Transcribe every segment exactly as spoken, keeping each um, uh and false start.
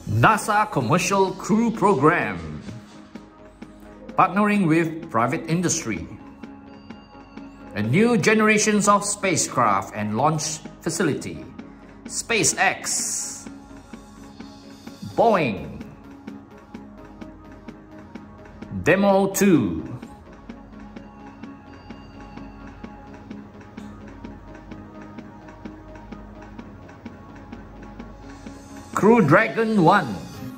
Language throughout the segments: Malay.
NASA Commercial Crew Program, partnering with private industry. A new generations of spacecraft and launch facility. SpaceX, Boeing, Demo two, Crew Dragon one,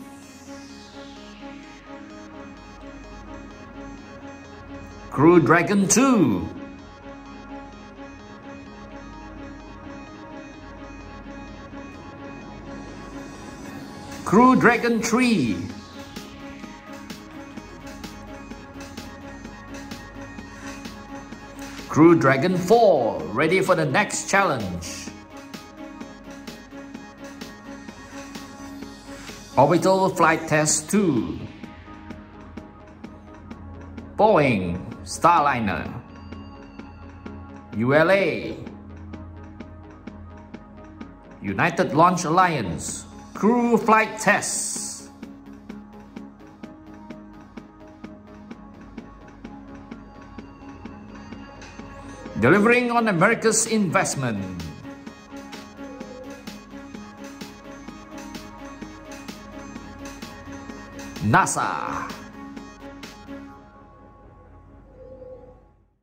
Crew Dragon two, Crew Dragon three, Crew Dragon four, ready for the next challenge. Orbital Flight Test two, Boeing Starliner, U L A, United Launch Alliance, Crew Flight Tests. Delivering on America's investment. NASA.